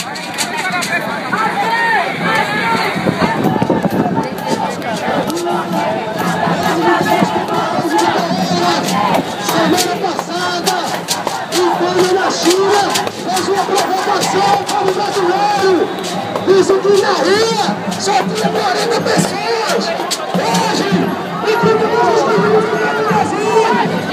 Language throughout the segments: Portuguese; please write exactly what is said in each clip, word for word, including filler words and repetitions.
Semana passada, o governo da China fez uma provocação para o brasileiro. Disse que na rua só tinha quarenta pessoas. Hoje, enquanto nós estamos no Brasil,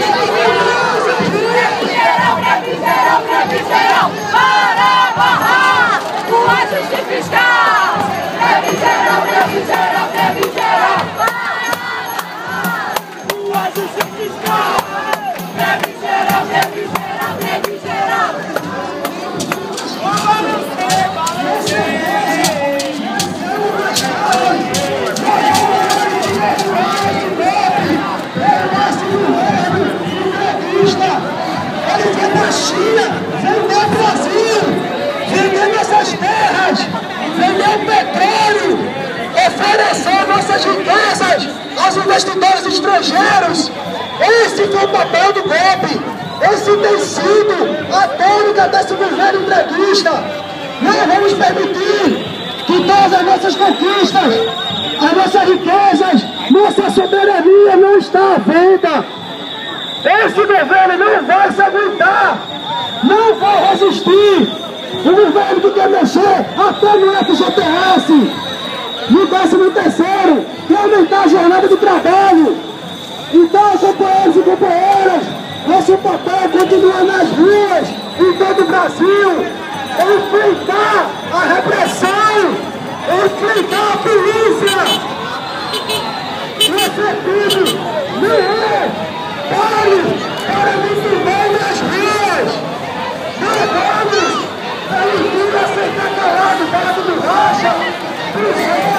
Previsão, previsão, para barrar o ajuste fiscal. Previsão, previsão, previsão, para barrar o ajuste fiscal. Previsão, previsão, previsão. Ele foi para a China, vendeu o Brasil, vendeu nossas terras, vendeu o petróleo, ofereceu nossas riquezas aos investidores estrangeiros. Esse foi o papel do golpe. Esse tem sido a tônica desse governo entreguista. Não vamos permitir que todas as nossas conquistas, as nossas riquezas, nossa soberania não está à venda. Esse governo não vai se aguentar, não vai resistir. O governo que quer mexer até no F G T S, no décimo terceiro, quer aumentar a jornada de trabalho. Então, companheiros e companheiras, nosso papel continua nas ruas, em todo o Brasil, enfrentar a repressão, enfrentar a polícia. Nosso filho não é Pare para muito bem nas ruas! Não vamos permitir aceitar calado para do racha!